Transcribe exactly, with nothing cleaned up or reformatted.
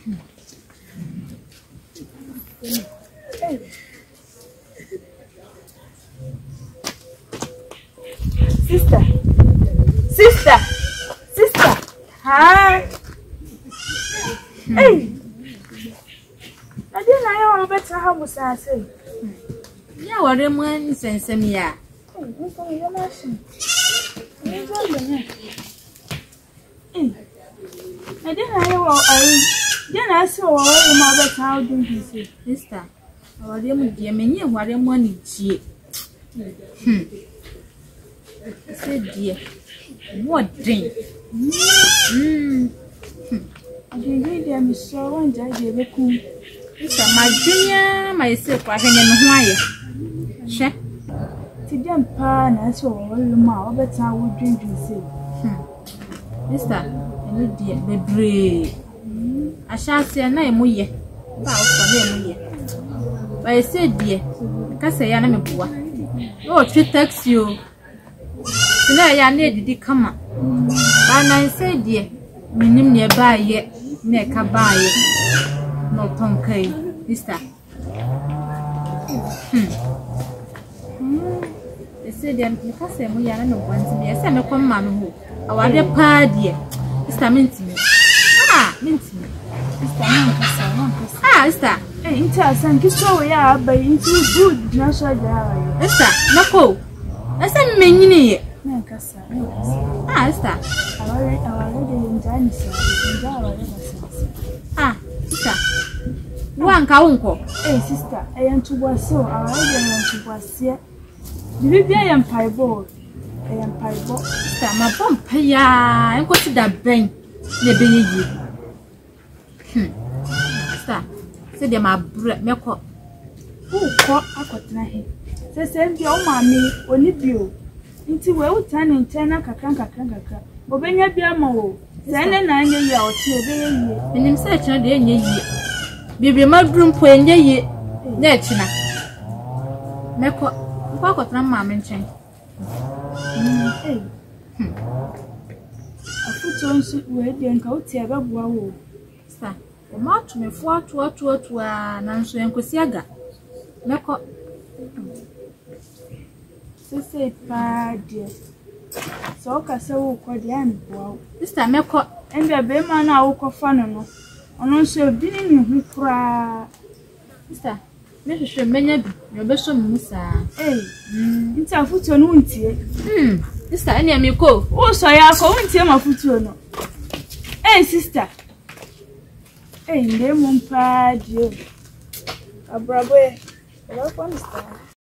Sister. Sister. Sister. Hi. Hey. I didn't know about how much I say. Yeah, what am I saying? Some ya. I didn't know I then I saw all about how do you say, Sister. What am I doing? What am I doing? Hmm. I said, dear, what drink? Hmm. I didn't hear me so one day. It's my junior, myself, I can know why. She. Today, pan, I saw all your mouth, but I would drink you say. Hmm. Sister, I need dear, be brave. I shall say a name, we ye. Bow for them, ye. But I said, dear, because I am a boy. Oh, she takes you. Today, I need to come up. And I said, dear, me name nearby yet, near Cabay. No tongue, sister. Hmm. They said, because I'm young and once me, I send a command who I want a party. Sister means me. Ah, means me. Ah, sister. Ain't I thank you so, yeah, but it's good. No, so die. Sister, no, go. I said, many. Ah, sister. I already enjoyed Ah, sister. One cow. Hey, sister, I am to was so. I already want to was here. Did I am pie board? I am pie board. Sister, my bump, yeah, I'm going to that bank. The baby. Hmm. Sister, say them my bread, milk. Who caught a cotton here? Say, send your mammy, only you. Into well, turn and turn a cacanca canca. Obey your mo. Send a nine year or two, and in such a day, ye. Be my room for a year. That's enough. Meko, what got my mamma chain? Hm. A foot on suit where they go tear up wow. Sir, the march me four to a two to a Nancy and Cosiaga. Meko. So say, bad dear. So, Casso, quite the end. Wow. This time, Meko, and the Bayman I will fun. On also didn't you cry. Sister, Missus Shemenya, your best Musa. Eh, it's a foot on winter. Hmm, sister, any of me go. Oh, so I are going to my foot on. Eh, sister. Eh, name on pad you. A bravo. What one star.